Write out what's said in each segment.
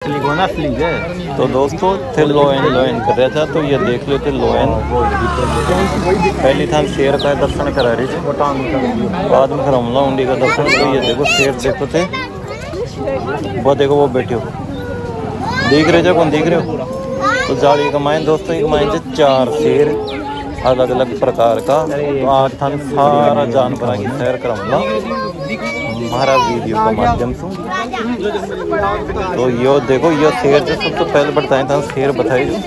तो दोस्तों थे लोयन कर रहा था, तो ये देख लो थे लोयन पहली थान शेर का दर्शन करा रही थी, बाद में हमला उंडी का दर्शन। तो ये देखो शेर देखो थे, वो देखो वो बैठे हो, देख रहे थे कौन देख रहे हो। तो जाली कमाएं दोस्तों, एक माइन से 4 शेर अलग अलग प्रकार का। तो आज थान सारा जानवर की सैर कराऊंगा हमारा वीडियो के माध्यम से। तो यो देखो यो शेर जो सबसे पहले बताए था, शेर बताए जो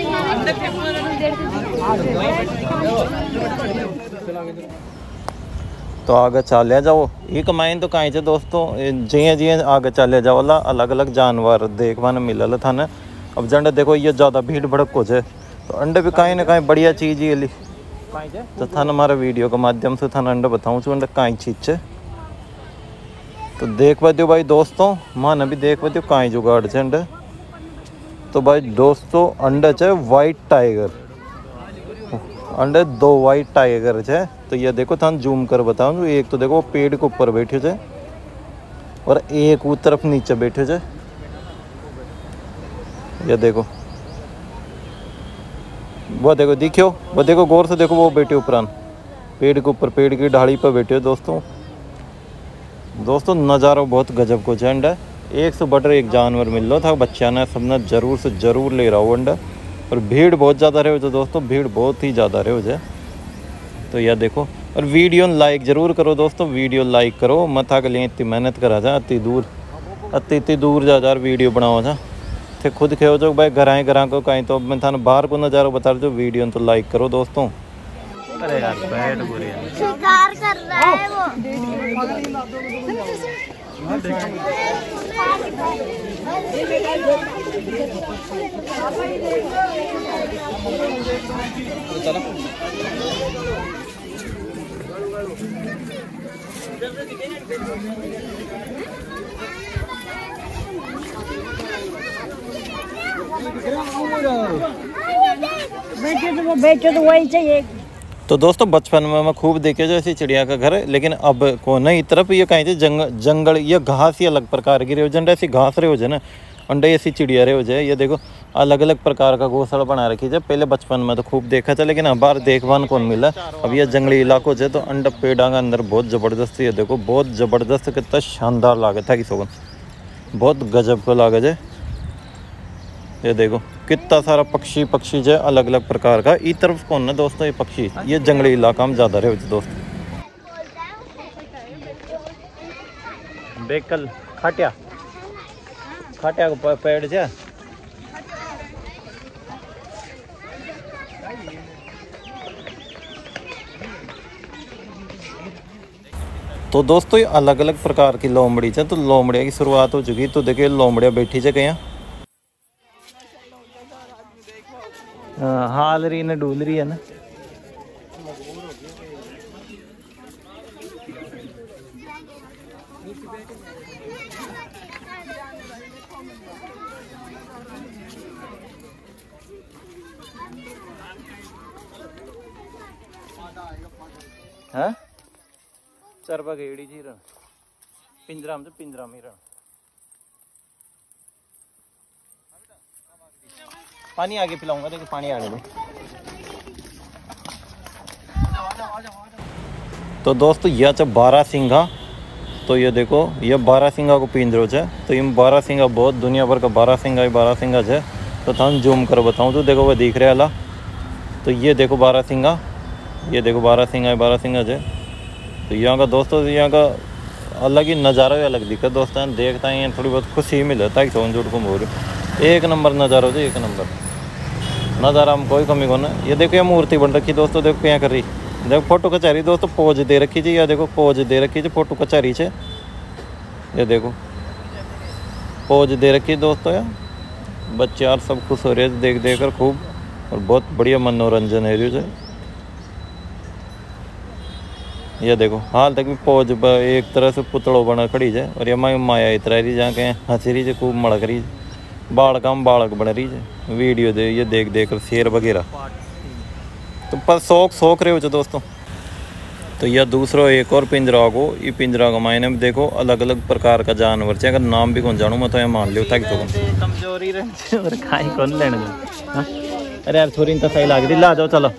तो आगे चले जाओ एक माइन। तो कहीं से दोस्तों जिये जिये आगे चले जाओ ला अलग अलग जानवर देखने मिलल था न। अब जंडे देखो ये ज़्यादा भीड़ भड़क हो जाए, तो अंडे भी कहीं ना कहीं बढ़िया चीज़ ही ली। तो थान हमारे वीडियो के माध्यम से थान अंडे बताऊँ छू अंडे कहीं चीज है। तो देख दो भाई दोस्तों, माने भी देख दो कहीं जुगाड़ है अंडे। तो भाई दोस्तों अंडे है वाइट टाइगर, अंडे 2 वाइट टाइगर है। तो ये देखो थान जूम कर बताऊँ, एक तो देखो पेड़ के ऊपर बैठे थे और एक वो तरफ नीचे बैठे थे। ये देखो वो देखो दिखो, वो देखो गौर से देखो, वो बैठे उपरान पेड़ के ऊपर, पेड़ की ढाली पर बैठे दोस्तों। दोस्तों नज़ारा बहुत गजब को झंड है, एक से बढ़कर एक जानवर मिल रहा था। बच्चा ने सबने जरूर से जरूर ले रहा हो अंडा। और भीड़ बहुत ज़्यादा रहे हो दोस्तों, भीड़ बहुत ही ज़्यादा रहे हो जाए। तो यह देखो, और वीडियो लाइक ज़रूर करो दोस्तों, वीडियो लाइक करो मत आगे लिए इतनी मेहनत करा जा, इतनी दूर जा जा वीडियो बनाओ जा। थे खुद खेो जो भाई घर को कहीं। तो मैं थाने बाहर को नज़ारा बता रहा हूँ, वीडियो तो लाइक करो दोस्तों। अरे यार बैठ शिकार कर रहा है वो। बैठे तो वही चाहिए। तो दोस्तों बचपन में मैं खूब देखे जो ऐसी चिड़िया का घर है, लेकिन अब को नहीं तरफ ये कहीं थे जंगल ये घास ही अलग प्रकार की रहे हो जंडे ऐसी घास रहे हो जाए ना, अंडे ऐसी चिड़िया रहे हो जाए। ये देखो अलग अलग प्रकार का घोंसला बना रखी है। पहले बचपन में तो खूब देखा था, लेकिन अब बार देखभाल कौन मिला। अब ये जंगली इलाकों से तो अंडा पेड़ा के अंदर बहुत ज़बरदस्त। ये देखो बहुत ज़बरदस्त, कितना शानदार लागत है कि सोगन बहुत गजब को लागत है। ये देखो कितना सारा पक्षी जो अलग अलग प्रकार का। इस तरफ कौन ना दोस्तों ये पक्षी, ये जंगली इलाका में ज़्यादा रहे दोस्तों। बेकल खाटिया को पेड़ जा। तो दोस्तों ये अलग अलग प्रकार की लोमड़ी है। तो लोमड़िया की शुरुआत हो चुकी। तो देखिए लोमड़िया बैठी है कहीं, हाल रही ने डूल रही है ना। हाँ चरबा गेड़ी जी रण पिंजरा में रण। पानी आगे पिलाऊंगा, देखो पानी आगे दो। तो दोस्तों यह च 12 सिंघा। तो ये देखो ये 12 सिंघा को पिंजरो है। तो इन 12 सिंघा बहुत दुनिया भर का 12 सिंघा है। तो थान जूम कर बताऊँ तो देखो वो दिख रहा है अला। तो ये देखो 12 सिंघा, ये देखो 12 सिंघा है। तो यहाँ का दोस्तों यहाँ का अलग ही नज़ारा भी अलग दिखा दोस्तों। देखता है थोड़ी बहुत खुशी मिलता है। सोन जोड़ को मोर एक नंबर नज़ारा हो, एक नंबर नज़ारा में कोई कमी को ना। ये देखो ये मूर्ति बन रखी दोस्तों, देखो क्या कर रही, देखो फोटो खचा रही दोस्तों, पोज दे रखी थी। या देखो पोज दे रखी थी, फोटो खचा रही है। ये देखो पोज दे रखी दोस्तों यार, बच्चे यार सब खुश हो रहे हैं देख कर खूब। और बहुत बढ़िया मनोरंजन है रही है। ये देखो हाल तक भी पोज एक तरह से पुतलों बना खड़ी है। और ये माया इतरा रही जहाँ के हंसी रही है, खूब मड़क रही है, बालक बन रही है। वीडियो दे ये देख कर शेर वगैरह। तो पर शौक रहे हो जो दोस्तों। तो यह दूसरो एक और पिंजरा को, ये पिंजरा का मायने में देखो अलग अलग प्रकार का जानवर है। अगर नाम भी कौन जानू मैं तो ये मान लियो ताकि तो कमजोरी रहे और खाई कौन लेने दो। अरे यार थोड़ी तो सही लग रही, ला जाओ चलो।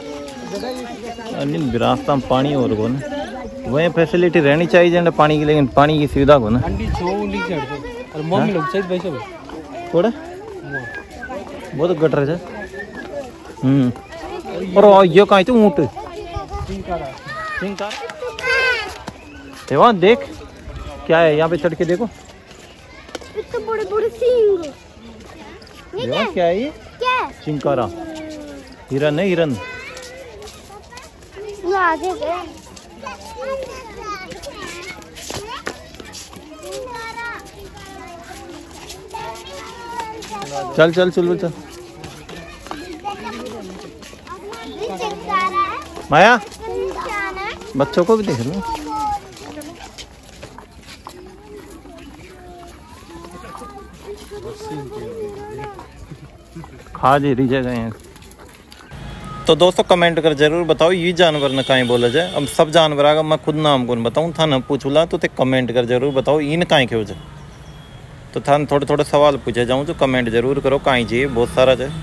नहीं रास्ता में पानी और को ना वही फैसिलिटी रहनी चाहिए जैसे पानी की, लेकिन पानी की सुविधा को ना थोड़ा वो तो गटर है। और ये कहीं तो ऊँट वहाँ देख क्या है, यहाँ पे चढ़ के देखो इतने बड़े बड़े सींग। ये क्या है, ये क्या चिंकारा हिरन है, हिरन। आगे से चल चल चल चल माया बच्चों को भी देख लो। खा जी रही जगह है। तो दोस्तों कमेंट कर जरूर बताओ ये जानवर ने कहीं बोला जाए। अब सब जानवर आगा मैं खुद नाम कौन बताऊँ, था ना पूछूला तो ते कमेंट कर जरूर बताओ इन कहीं क्यों जाए। तो थान थोड़े थोड़े सवाल पूछे जाऊँ तो कमेंट जरूर करो कहीं चाहिए, बहुत सारा जाए।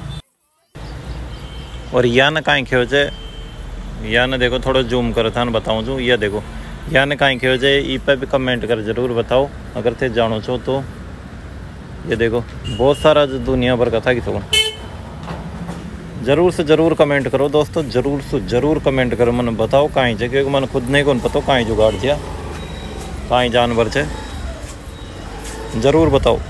और या न कहीं क्यों जाए, या न देखो थोड़ा जूम करो थान बताऊँ जो, या देखो या न कहीं क्यों जाए ई पे भी कमेंट कर जरूर बताओ अगर थे जानो छो तो। ये देखो बहुत सारा जो दुनिया भर का था कि तो जरूर से जरूर कमेंट करो दोस्तों, जरूर से जरूर कमेंट करो मन बताओ कहीं से, क्योंकि मैंने खुद नहीं कौन पता कहीं जुगाड़ दिया कहीं जानवर से, जरूर बताओ।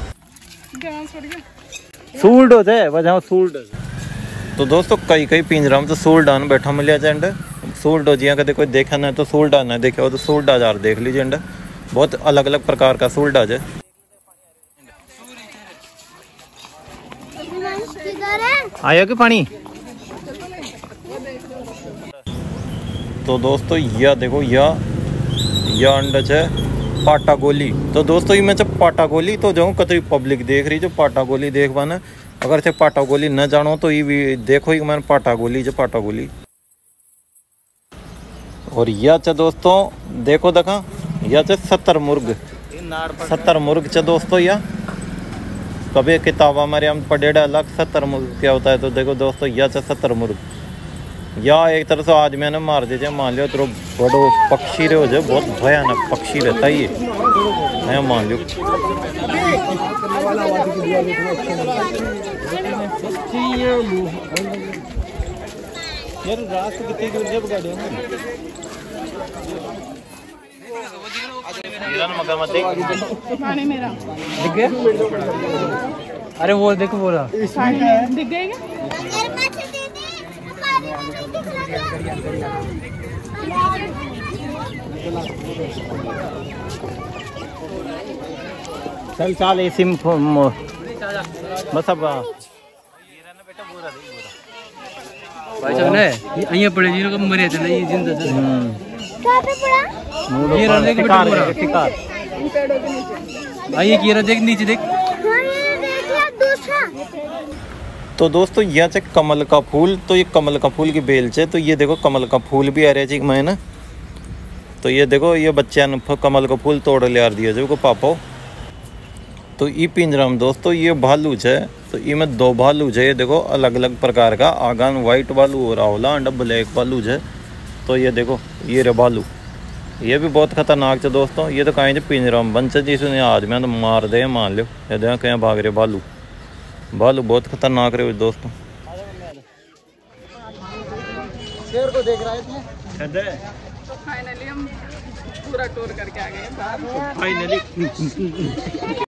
सूल्ड हो जाए वजह सूल्ड। तो दोस्तों कई कई पिंजरा में तो सूल्ड आन बैठा मिलिया जेंड सूल्ड हो जिया कदे कोई देखा ना तो सूल्ड आना देखे हो तो सूल्ड हजार देख लीजिए जेंड, बहुत अलग अलग प्रकार का सूल्ड आ जाए। आया कि पानी। तो दोस्तों यह देखो यह अंडज है पाटा गोली। तो दोस्तों ये मैं जब पाटा गोली तो जाऊँ कतई पब्लिक देख रही जो पाटा गोली देख पाना, अगर से पाटा गोली न जानो तो ये भी देखो ही मैंने पाटा गोली जो पाटा गोली। और यह च दोस्तों देखो देखा यह च 70 मुर्ग 70 मुर्ग च दोस्तों। यह कभी किताब हमारे हम पढ़ेड़ा अलग 70 मुर्ग क्या होता है। तो देखो दोस्तों यह च 70 मुर्ग या एक तरह से आज मैंने मार दीजिए मान लियो तो बड़ो पक्षी रहे हो जाए, बहुत भयानक पक्षी रहता है ये मैं मान लियो। मेरा दिख गया। अरे वो देखो बोला दिख गया। चल चाल इसी में बस अब भाई साहब ने અહીંયા પડે જીરો કમ મર્યા છે એ જિંદા છે। कहाँ पे पड़ा? ये रहा देख बेटा पूरा शिकार आइए की रहा देख नीचे देख। हाँ, ये देख लिया दूसरा। तो दोस्तों यह है कमल का फूल। तो ये कमल का फूल की बेल है। तो ये देखो कमल का फूल भी आ रहा है मैं ना। तो ये देखो ये बच्चे ने कमल का फूल तोड़ ले आ दिया जो को पापा। तो ये पिंजरा में दोस्तों ये भालू है। तो इसमें 2 भालू है। ये देखो अलग अलग प्रकार का आगान वाइट भालू और आवला अंडा ब्लैक भालू है। तो ये देखो ये रे भालू ये भी बहुत खतरनाक है दोस्तों। ये तो कहीं पिंजरा में बंद है जिसने आदमी तो मार दे मान लो। ये देखो कहीं भाग रहे भालू, भालू बहुत खतरनाक रहे दोस्तों। शेर को देख रहा है तो फाइनली हम पूरा टूर करके आ गए फाइनली।